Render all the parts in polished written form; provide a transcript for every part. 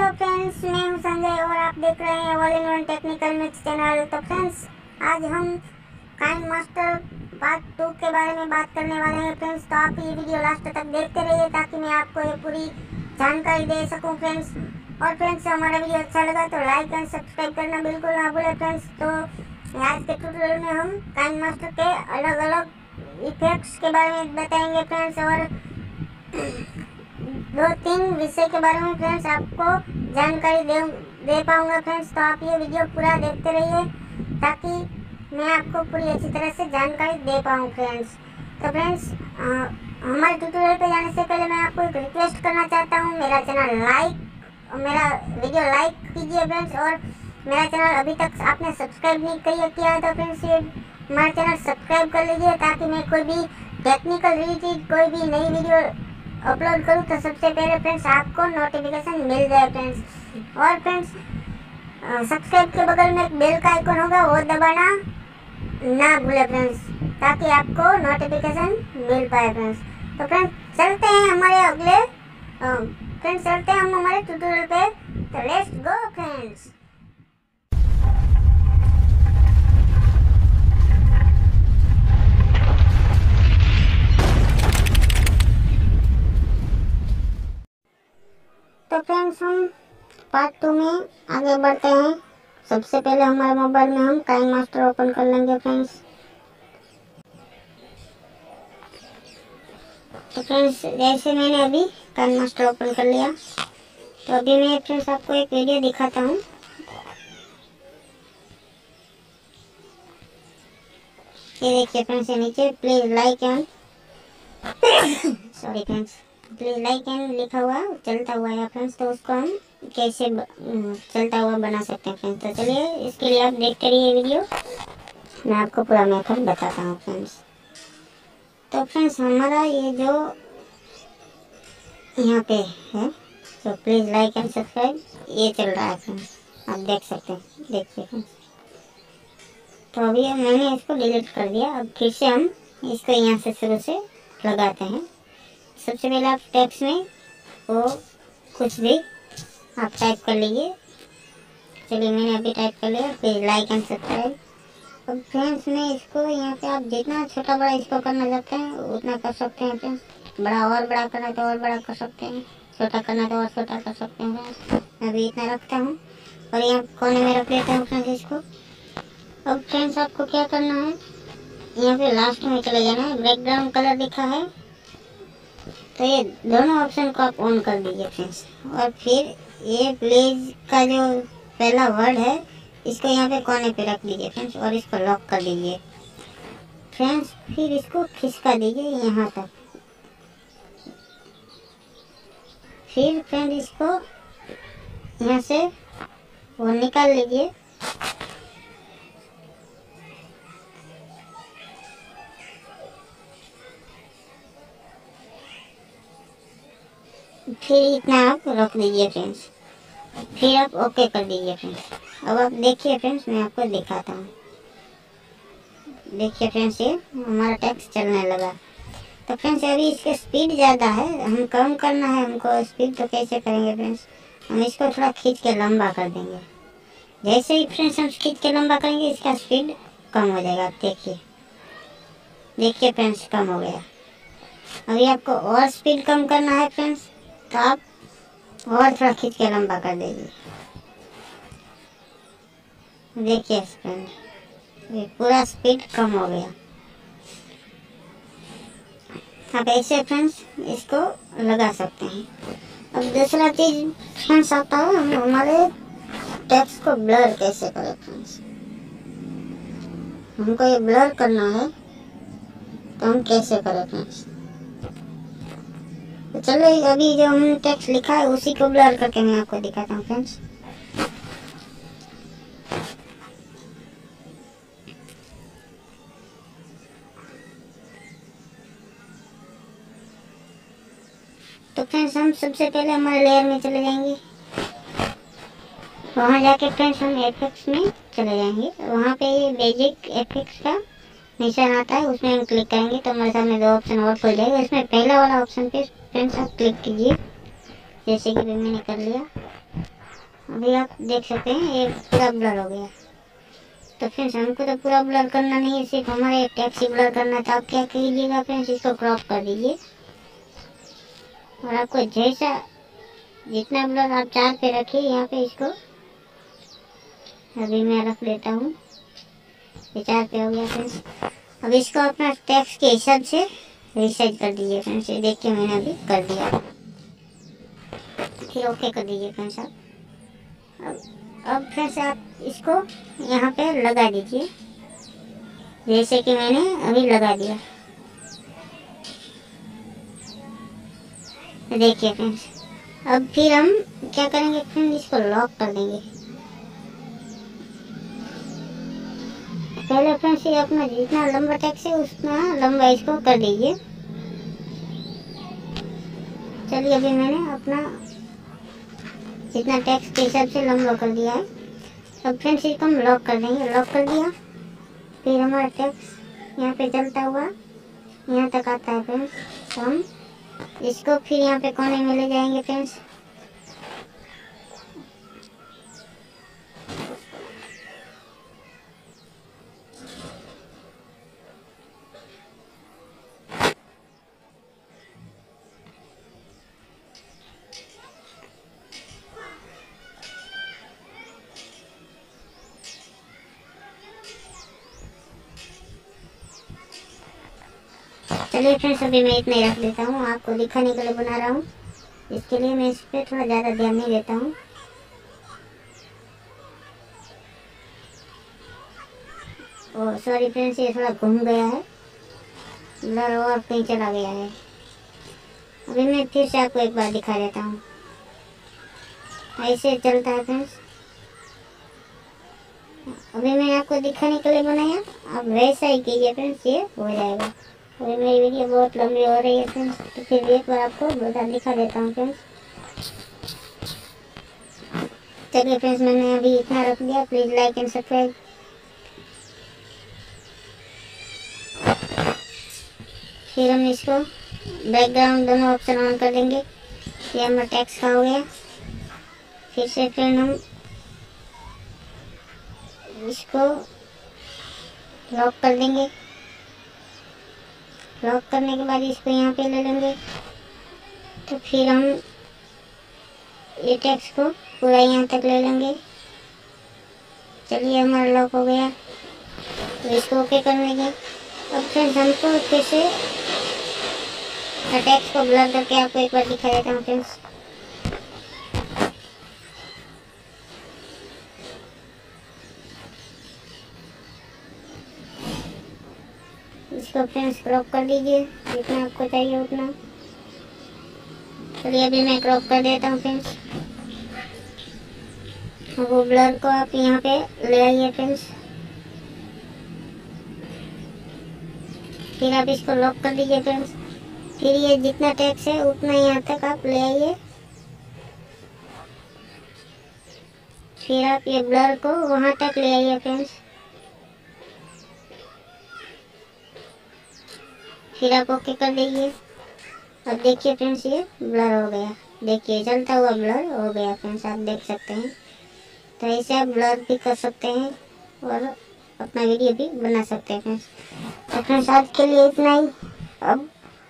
Hello friends, मैं हूं संजय और आप देख रहे हैं all in one technical mix channel. तो फ्रेंड्स, आज हम काइनमास्टर पार्ट 2 के बारे में बात करने वाले हैं फ्रेंड्स। तो आप ये वीडियो लास्ट तक देखते रहिए ताकि मैं आपको ये पूरी जानकारी दे सकूं फ्रेंड्स। और फ्रेंड्स, हमारा वीडियो अच्छा लगा तो लाइक एंड सब्सक्राइब करना बिल्कुल ना भूलें फ्रेंड्स। तो आज के ट्यूटोरियल में हम काइनमास्टर के अलग अलग इफेक्ट्स के बारे में बताएंगे फ्रेंड्स, और 2-3 विषय के बारे में फ्रेंड्स आपको जानकारी दे पाऊंगा फ्रेंड्स। तो आप ये वीडियो पूरा देखते रहिए ताकि मैं आपको पूरी अच्छी तरह से जानकारी दे पाऊँ फ्रेंड्स। तो फ्रेंड्स, हमारे ट्यूटोरियल पे जाने से पहले मैं आपको एक रिक्वेस्ट करना चाहता हूँ, मेरा वीडियो लाइक कीजिए फ्रेंड्स। और मेरा चैनल अभी तक आपने सब्सक्राइब नहीं किया है तो फ्रेंड्स ये हमारा चैनल सब्सक्राइब कर लीजिए ताकि मैं कोई भी टेक्निकल रिलेटेड कोई भी नई वीडियो अपलोड करूँ तो सबसे पहले फ्रेंड्स आपको नोटिफिकेशन मिल जाए फ्रेंड्स। और फ्रेंड्स, सब्सक्राइब के बगल में एक बेल का आइकन होगा, वो दबाना ना भूले फ्रेंड्स ताकि आपको नोटिफिकेशन मिल पाए फ्रेंड्स। तो फ्रेंड्स, चलते हैं हम हमारे ट्यूटोरियल पे। तो लेट्स गो फ्रेंड्स। तो फ्रेंड्स, हम पार्ट 2 में आगे बढ़ते हैं। सबसे पहले हमारे मोबाइल में हम काइनमास्टर ओपन कर लेंगे फ्रेंड्स। तो फ्रेंड्स, जैसे मैंने अभी काइनमास्टर ओपन कर लिया तो अभी मैं फ्रेंड्स आपको एक वीडियो दिखाता हूँ। ये देखिए फ्रेंड्स, ये नीचे please like and sorry friends, please like and लिखा हुआ चलता हुआ है फ्रेंड्स। तो उसको हम कैसे चलता हुआ बना सकते हैं फ्रेंड्स। तो चलिए, इसके लिए आप देखते रहिए वीडियो, मैं आपको पूरा मेथड बताता हूँ फ्रेंड्स। तो फ्रेंड्स, हमारा ये जो यहाँ पे है तो प्लीज़ लाइक एंड सब्सक्राइब ये चल रहा है फ्रेंड्स, आप देख सकते हैं। देखिए फ्रेंड्स, तो अभी मैंने इसको डिलीट कर दिया। अब फिर से हम इसको यहाँ से शुरू से लगाते हैं। सबसे पहले आप टेक्स्ट में वो कुछ भी आप टाइप कर लीजिए। चलिए, मैंने अभी टाइप कर लिया, प्लीज़ लाइक एंड सब्सक्राइब। अब फ्रेंड्स, मैं इसको यहाँ पे आप जितना छोटा बड़ा इसको करना चाहते हैं उतना कर सकते हैं फ्रेंड्स। बड़ा और बड़ा करना तो और बड़ा कर सकते हैं, छोटा करना तो और छोटा कर सकते हैं फ्रेंड्स। अभी इतना रखता हूँ और यहाँ कोने में रख देता हूँ फ्रेंड्स इसको। अब फ्रेंड्स, आपको क्या करना है, यहाँ पे लास्ट में चले जाना है। बैकग्राउंड कलर लिखा है तो ये दोनों ऑप्शन को आप ऑन कर दीजिए फ्रेंड्स। और फिर ये प्लीज का जो पहला वर्ड है इसको यहाँ पे कोने पे रख दीजिए फ्रेंड्स और इसको लॉक कर दीजिए फ्रेंड्स। फिर इसको खिसका दीजिए यहाँ तक। फिर फ्रेंड इसको यहाँ से वो निकाल लीजिए। फिर इतना आप रख दीजिए फ्रेंड्स, फिर आप ओके कर दीजिए फ्रेंड्स। अब आप देखिए फ्रेंड्स, मैं आपको दिखाता हूँ। देखिए फ्रेंड्स, ये हमारा टेक्स्ट चलने लगा। तो फ्रेंड्स, अभी इसकी स्पीड ज़्यादा है, हम कम करना है हमको स्पीड। तो कैसे करेंगे फ्रेंड्स, हम इसको थोड़ा खींच के लंबा कर देंगे। जैसे ही फ्रेंड्स हम खींच के लंबा करेंगे इसका स्पीड कम हो जाएगा। आप देखिए फ्रेंड्स, कम हो गया। अभी आपको और स्पीड कम करना है फ्रेंड्स तो आप और थोड़ा खींच के लंबा कर दीजिए। देखिए फ्रेंड्स, ये पूरा स्पीड कम हो गया। आप ऐसे फ्रेंड्स इसको लगा सकते हैं। अब दूसरा चीज फ्रेंड्स आता है, हम हमारे टेक्स्ट को ब्लर कैसे करें फ्रेंड्स। हमको ये ब्लर करना है तो हम कैसे करें फ्रेंड्स। तो चलो, अभी जो हमने टेक्स्ट लिखा है उसी को ब्लर करके मैं आपको दिखाता हूँ फ्रेंड्स। तो फ्रेंड्स, हम सबसे पहले हमारे लेयर में चले जाएंगे। वहाँ जाके फ्रेंड्स हम इफेक्ट्स में चले जाएंगे। वहाँ पे ये बेसिक इफेक्ट्स का निशान आता है, उसमें हम क्लिक करेंगे तो हमारे सामने 2 ऑप्शन और खुल जाएगा। इसमें पहला वाला ऑप्शन पे फ्रेंड्स आप क्लिक कीजिए, जैसे कि मैंने कर लिया। अभी आप देख सकते हैं ये पूरा ब्लर हो गया। तो फ्रेंड्स हमको तो पूरा ब्लर करना नहीं है, सिर्फ हमारे टेक्स्ट ही ब्लर करना है। तो आप क्या कीजिएगा फ्रेंड्स, इसको क्रॉप कर दीजिए और आपको जैसा जितना ब्लर आप 4 पे रखिए यहाँ पे, इसको अभी मैं रख लेता हूँ, ये 4 पे हो गया फ्रेंड्स। अब इसको अपना टेक्स्ट के हिसाब से रिसाइज कर दीजिए फ्रेंड्स। ये देखिए मैंने अभी कर दिया, फिर ओके कर दीजिए फ्रेंड्स आप। अब फ्रेंड्स आप इसको यहाँ पे लगा दीजिए जैसे कि मैंने अभी लगा दिया। देखिए फ्रेंड्स, अब फिर हम क्या करेंगे फ्रेंड्स, इसको लॉक कर देंगे। पहले फ्रेंड्स ये अपना जितना लंबा टेक्स्ट है उतना लंबा इसको कर दीजिए। चलिए अभी मैंने अपना जितना टेक्स्ट के हिसाब से लंबा कर दिया है। अब फ्रेंड्स इसको हम लॉक कर देंगे। लॉक कर दिया, फिर हमारा टेक्स्ट यहाँ पे चलता हुआ यहाँ तक आता है फ्रेंड्स। तो हम इसको फिर यहाँ पे कोने में ले जाएंगे फ्रेंड्स। चलिए फ्रेंड्स अभी मैं इतना ही रख देता हूँ, आपको दिखाने के लिए बना रहा हूँ, इसके लिए मैं इस पर थोड़ा ज़्यादा ध्यान नहीं देता हूँ। ओह सॉरी फ्रेंड्स, ये थोड़ा घूम गया है, ब्लर और कहीं चला गया है। अभी मैं फिर से आपको एक बार दिखा देता हूँ, ऐसे चलता है फ्रेंड्स। अभी मैं आपको दिखाने के लिए बनाया, आप वैसा ही कीजिए फ्रेंड्स, ये हो जाएगा। अभी मेरी वीडियो बहुत लंबी हो रही है फ्रेंड्स, तो फिर एक बार आपको दिखा देता हूँ फ्रेंड्स। चलिए फ्रेंड्स मैंने अभी इतना रख दिया, प्लीज़ लाइक एंड सब्सक्राइब। फिर हम इसको बैकग्राउंड दोनों ऑप्शन ऑन कर देंगे। ये हमारा टेक्स्ट का हो गया। फिर से फ्रेंड हम इसको लॉक कर देंगे। लॉक करने के बाद इसको यहाँ पे ले लेंगे। तो फिर हम ये टेक्स्ट को पूरा यहाँ तक ले लेंगे। चलिए हमारा लॉक हो गया, तो इसको ओके कर देंगे। अब फ्रेंड्स हमको फिर से टेक्स्ट को ब्लर करके आपको एक बार दिखा देता हूँ फ्रेंड्स। इसको फ्रेंड्स क्रॉप कर दीजिए जितना आपको चाहिए उतना। चलिए अभी मैं क्रॉप कर देता हूँ फ्रेंड्स। वो ब्लर को आप यहाँ पे ले आइए फ्रेंड्स। फिर आप इसको लॉक कर दीजिए फ्रेंड्स। फिर ये जितना टेक्स्ट है उतना यहाँ तक आप ले आइए। फिर आप ये ब्लर को वहाँ तक ले आइए फ्रेंड्स। फिर आप ओके कर दीजिए। अब देखिए फ्रेंड्स ये ब्लर हो गया, देखिए चलता हुआ ब्लर हो गया फ्रेंड्स, आप देख सकते हैं। तो ऐसे आप ब्लर भी कर सकते हैं और अपना वीडियो भी बना सकते हैं फ्रेंड्स। तो फ्रेंड्स आज के लिए इतना ही। अब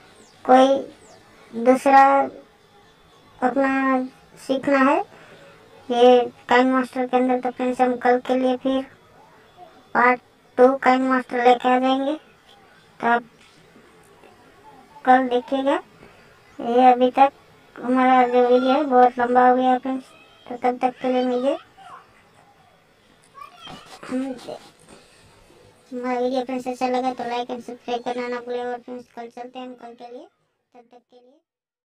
कोई दूसरा अपना सीखना है ये काइन मास्टर के अंदर, तो फ्रेंड्स हम कल के लिए फिर पार्ट 2 काइन मास्टर लेके आ जाएंगे। तो आप कल देखिएगा। ये अभी तक हमारा जो वीडियो है बहुत लंबा हो गया फ्रेंड्स, तो तब तक के लिए मुझे हमारा वीडियो फ्रेंड्स अच्छा लगा तो लाइक एंड सब्सक्राइब करना ना भूलें। और फ्रेंड्स कल चलते हैं हम कल के लिए, तब तक के लिए।